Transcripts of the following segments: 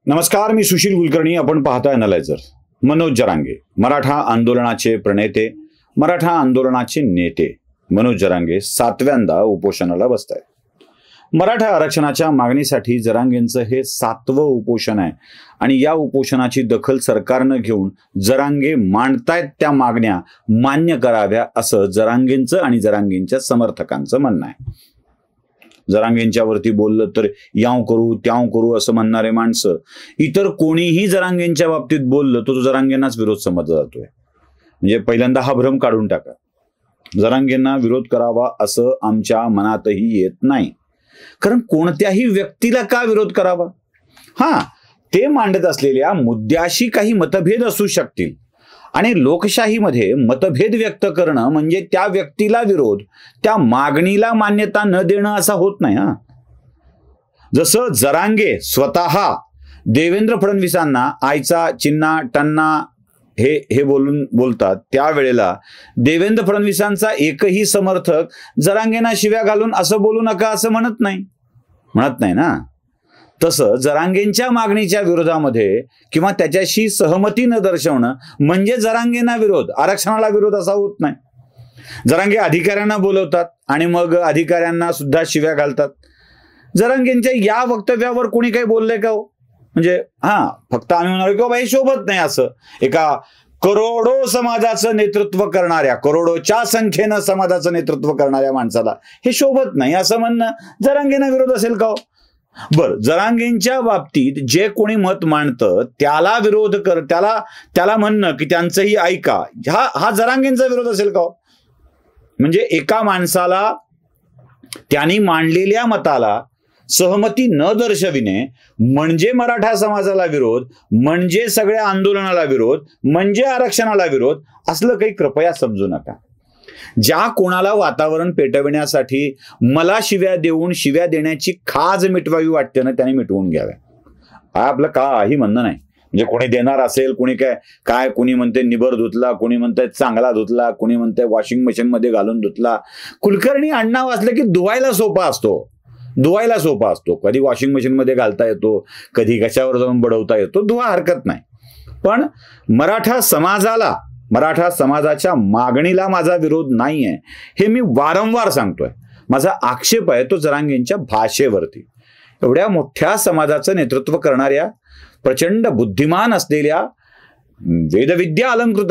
नमस्कार, मी सुशील कुलकर्णी. आपण पाहताय अॅनालायझर. मनोज जरांगे, मराठा आंदोलनाचे प्रणेते, मराठा आंदोलनाचे नेते मनोज जरांगे 7व्यांदा उपोषणाला बसतायत. मराठा आरक्षणाच्या मागणीसाठी जरांगेंचं हे 7वं उपोषण आहे आणि या उपोषणाची दखल सरकारनं घेऊन जरांगे मांडतायत त्या मागण्या मान्य कराव्या असं जरांगेंचं आणि जरांगेंच्या समर्थकांचं म्हणणं आहे. जरांगेंच्यावरती बोललं तर याव करू त्याव करू असं म्हणणारे माणसं इतर कोणीही जरांगेंच्या बाबतीत बोललं तर तो जरांगेंनाच विरोध समजला जातोय. म्हणजे पहिल्यांदा हा भ्रम काढून टाका. जरांगेंना विरोध करावा असं आमच्या मनातही येत नाही. कारण कोणत्याही व्यक्तीला का विरोध करावा? ते मांडत असलेल्या मुद्द्याशी काही मतभेद असू शकतील आणि लोकशाहीमध्ये मतभेद व्यक्त करणं म्हणजे त्या व्यक्तीला विरोध, त्या मागणीला मान्यता न देणं असा होत नाही. जसं जरांगे स्वतः देवेंद्र फडणवीसांना आयचा चिन्ना टन्ना हे बोलतात, त्यावेळेला देवेंद्र फडणवीसांचा एकही समर्थक जरांगेंना शिव्या घालून असं बोलू नका असं म्हणत नाही ना. तसं जरांगेंच्या मागणीच्या विरोधामध्ये किंवा त्याच्याशी सहमती न दर्शवणं म्हणजे जरांगेंना विरोध, आरक्षणाला विरोध असा होत नाही. जरांगे अधिकाऱ्यांना बोलवतात आणि मग अधिकाऱ्यांना सुद्धा शिव्या घालतात. जरांगेंच्या या वक्तव्यावर कोणी काही बोललंय का हो? म्हणजे फक्त आम्ही म्हणालो की बाबा हे शोभत नाही. असं एका करोडो समाजाचं नेतृत्व करणाऱ्या, करोडोच्या संख्येनं समाजाचं नेतृत्व करणाऱ्या माणसाला हे शोभत नाही असं म्हणणं जरांगेंना विरोध असेल का हो? बर, जरांगेंच्या बाबतीत जे कोणी मत मांडतं त्याला विरोध त्याला म्हणणं की त्यांचंही ऐका, हा जरांगेंचा विरोध असेल का? म्हणजे एका माणसाला त्यांनी मांडलेल्या मताला सहमती न दर्शविणे म्हणजे मराठा समाजाला विरोध, म्हणजे सगळ्या आंदोलनाला विरोध, म्हणजे आरक्षणाला विरोध असलं काही कृपया समजू नका. ज्या कोणाला वातावरण पेटविण्यासाठी मला शिव्या देऊन शिव्या देण्याची खाज मिटवावी वाटते ना, त्याने मिटवून घ्याव्या. आपलं काही म्हणणं नाही. म्हणजे कोणी देणार असेल, कोणी काय कोणी म्हणते निबर धुतला, कोणी म्हणते चांगला धुतला, कोणी म्हणते वॉशिंग मशीन मध्ये घालून धुतला. कुलकर्णी आडनाव असलं की धुवायला सोपा असतो. कधी वॉशिंग मशीन मध्ये घालता येतो, कधी कशावर जाऊन बडवता येतो, धुवा हरकत नाही. पण मराठा समाजाच्या मागणीला माझा विरोध नाहीये हे मी वारंवार सांगतोय. माझा आक्षेप आहे तो जरांगेंच्या भाषेवरती. एवढ्या मोठ्या समाजाचं नेतृत्व करणाऱ्या, प्रचंड बुद्धिमान असलेल्या, विद्या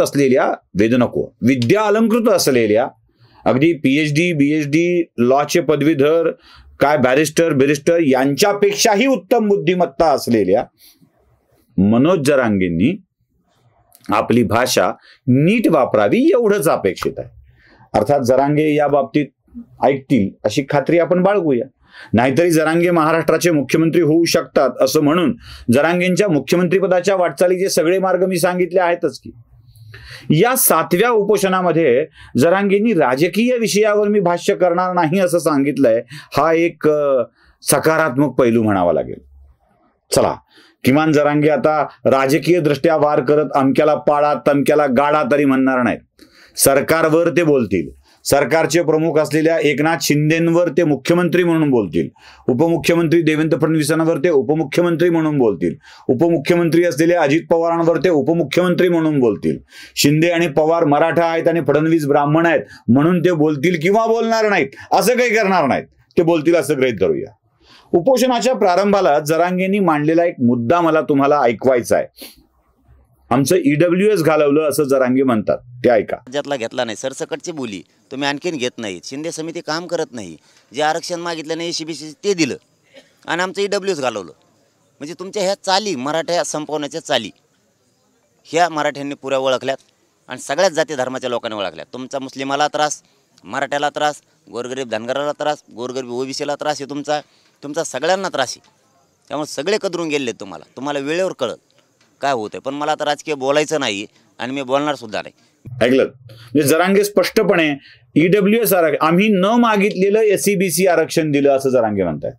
अलंकृत असलेल्या, अगदी PhD BHD लॉचे पदवीधर, काय बॅरिस्टर यांच्यापेक्षाही उत्तम बुद्धिमत्ता असलेल्या मनोज जरांगेंनी आपली भाषा नीट वापरावी एवढंच अपेक्षित आहे. अर्थात जरांगे या बाबतीत ऐकतील अशी खात्री आपण बाळगूया. नाहीतरी जरांगे महाराष्ट्राचे मुख्यमंत्री होऊ शकतात असं म्हणून जरांगेंच्या मुख्यमंत्रीपदाच्या वाटचालीचे सगळे मार्ग मी सांगितले आहेतच की. या 7व्या उपोषणामध्ये जरांगेंनी राजकीय विषयावर मी भाष्य करणार नाही असं सांगितलंय. हा एक सकारात्मक पैलू म्हणावा लागेल. चला, किमान जरांगे आता राजकीय दृष्ट्या वार करत अमक्याला पाडा तमक्याला गाडा तरी म्हणणार नाहीत. सरकारवर ते बोलतील. सरकारचे प्रमुख असलेल्या एकनाथ शिंदेंवर ते मुख्यमंत्री म्हणून बोलतील. उपमुख्यमंत्री देवेंद्र फडणवीसांवर ते उपमुख्यमंत्री म्हणून बोलतील. उपमुख्यमंत्री असलेल्या अजित पवारांवर ते उपमुख्यमंत्री म्हणून बोलतील. शिंदे आणि पवार मराठा आहेत आणि फडणवीस ब्राह्मण आहेत म्हणून ते बोलतील किंवा बोलणार नाहीत, असं काही करणार नाहीत. ते बोलतील असं गृहीत धरूया. उपोषणाच्या प्रारंभाला जरांगेंनी मांडलेला एक मुद्दा मला तुम्हाला ऐकवायचा आहे. आमचं EWS घालवलं असं जरांगे म्हणतात, ते ऐका. राज्यातला घेतला नाही, सरसकटची बोली तुम्ही आणखीन घेत नाही. शिंदे समिती काम करत नाही. जे आरक्षण मागितलं नाही SCBC ते दिलं आणि आमचं EWS घालवलं. म्हणजे तुमच्या ह्या चाली, मराठा संपवण्याच्या चाली ह्या मराठ्यांनी पुऱ्या ओळखल्यात आणि सगळ्याच जाती धर्माच्या लोकांनी ओळखल्यात. तुमचा मुस्लिमाला त्रास, मराठ्याला त्रास, गोरगरीब धनगराला त्रास, गोरगरीब OBCला त्रास, हे तुमचा सगळ्यांना त्रास आहे. त्यामुळे सगळे कदरून गेले. तुम्हाला वेळेवर कळत काय होतंय. पण मला आता राजकीय बोलायचं नाही आणि मी बोलणार सुद्धा नाही. ऐकलं? म्हणजे जरांगे स्पष्टपणे EWS आरक्षण आम्ही न मागितलेलं SCBC आरक्षण दिलं असं जरांगे म्हणताय.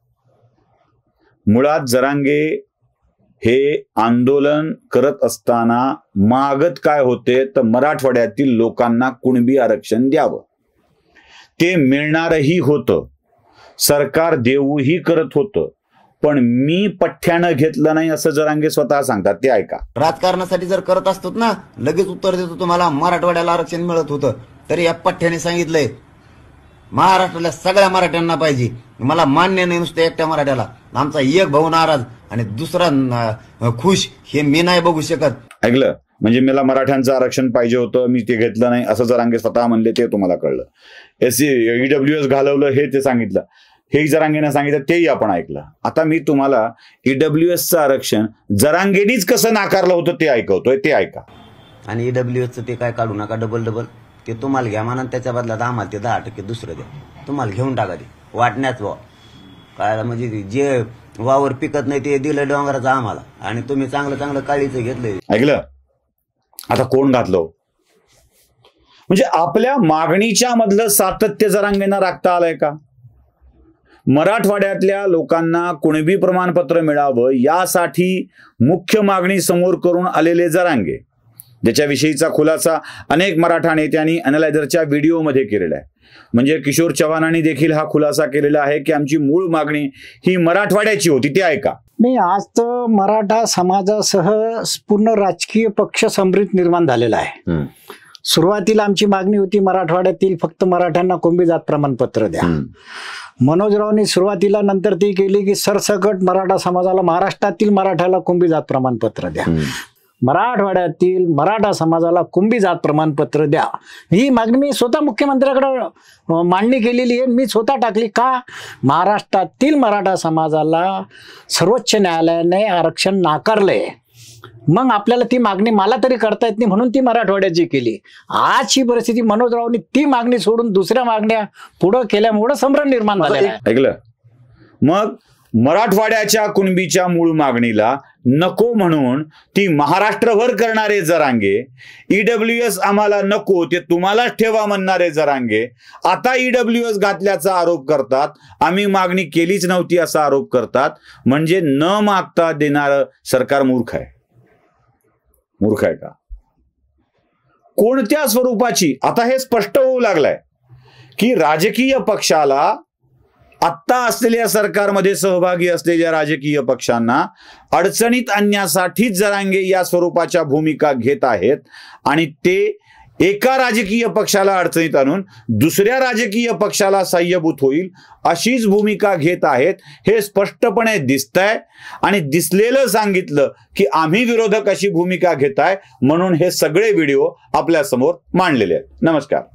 मुळात जरांगे हे आंदोलन करत असताना मागत काय होते तर मराठवाड्यातील लोकांना कुणबी आरक्षण द्यावं. ते मिळणारही होतं. सरकार देऊही करत होतं. पण मी पठ्ठ्यानं घेतलं नाही असं जरांगे स्वतः सांगतात, ते ऐका. राजकारणासाठी जर करत असतो ना, लगेच उत्तर देतो तुम्हाला. मराठवाड्याला आरक्षण मिळत होतं, तरी या पठ्ठ्याने सांगितलंय महाराष्ट्रातल्या सगळ्या मराठ्यांना पाहिजे. मला मान्य नाही नुसतं एकट्या मराठ्याला. आमचा एक भाऊ नाराज आणि दुसरा खुश, हे मी नाही बघू शकत. ऐकलं? म्हणजे मला मराठ्यांचं आरक्षण पाहिजे होतं, मी ते घेतलं नाही असं जरांगे स्वतः म्हणले, ते तुम्हाला कळलं. EWS घालवलं हे ते सांगितलं, हे जरांगेनं सांगितलं, तेही आपण ऐकलं. आता मी तुम्हाला EWSचं आरक्षण जरांगेनीच कसं नाकारलं होतं ते ऐकवतोय, ते ऐका. आणि EWSचं ते काय काढू नका, डबल ते तुम्हाला घ्या म्हणा, त्याच्या बदल्यात आम्हाला ते 10% दुसरं द्या. तुम्हाला घेऊन टाका ते वाटण्याच काय, म्हणजे जे वावर पिकत नाही ते दिलं डोंगराचं आम्हाला, आणि तुम्ही चांगलं काळीचं घेतलंय. ऐकलं? आता कोण घातलं? म्हणजे आपल्या मागणीच्या मधलं सातत्य जरांगेंना राखता आलंय का? मराठवाड्यातल्या लोकांना कुणबी प्रमाणपत्र मिळावं यासाठी मुख्य मागणी समोर करून आलेले जरांगे, ज्याच्याविषयीचा खुलासा अनेक मराठा नेत्यांनी अॅनालायझरच्या व्हिडिओमध्ये केलेला आहे. म्हणजे किशोर चव्हाणांनी देखील हा खुलासा केलेला आहे की आमची मूळ मागणी ही मराठवाड्याची होती, ते ऐका. नाही, आज तर मराठा समाजासह पूर्ण राजकीय पक्ष समृद्ध निर्माण झालेला आहे. सुरुवातीला आमची मागणी होती मराठवाड्यातील फक्त मराठ्यांना कुणबी जात प्रमाणपत्र द्या. मनोजरावनी सुरुवातीला नंतर ती केली की सरसकट मराठा समाजाला, महाराष्ट्रातील मराठ्याला कुणबी जात प्रमाणपत्र द्या. मराठवाड्यातील मराठा समाजाला कुणबी जात प्रमाणपत्र द्या, ही मागणी मी स्वतः मुख्यमंत्र्याकडे मांडणी केलेली आहे. मी स्वतः टाकली का? महाराष्ट्रातील मराठा समाजाला सर्वोच्च न्यायालयाने आरक्षण नाकारलंय, मग आपल्याला ती मागणी मला तरी करता येत नाही, म्हणून ती मराठवाड्याची केली. आज ही परिस्थिती, मनोजरावनी ती मागणी सोडून दुसऱ्या मागण्या पुढे केल्यामुळे संभ्रम निर्माण झालेला आहे. ऐकलं? मग मराठवाड्याच्या कुणबीच्या मूळ मागणीला नको म्हणून ती महाराष्ट्रभर करणारे जरांगे, EWS आम्हाला नको ते तुम्हालाच ठेवा म्हणणारे जरांगे आता EWS घातल्याचा आरोप करतात, आम्ही मागणी केलीच नव्हती असा आरोप करतात. म्हणजे न मागता देणारं सरकार मूर्ख आहे. मूर्ख आहे का? कोणत्या स्वरूपाची? आता हे स्पष्ट होऊ लागलंय की राजकीय पक्षाला, आत्ता असलेल्या सरकारमध्ये सहभागी असलेल्या राजकीय पक्षांना अडचणीत आणण्यासाठीच जरांगे या स्वरूपाच्या भूमिका घेत आहेत, आणि ते एका राजकीय पक्षाला अडचणीत आणून दुसऱ्या राजकीय पक्षाला साह्यभूत होईल अशीच भूमिका घेत आहेत. हे स्पष्टपणे दिसतंय, आणि दिसलेलं सांगितलं की आम्ही विरोधक अशी भूमिका घेताय, म्हणून हे सगळे व्हिडिओ आपल्या समोर मांडलेले आहेत. नमस्कार.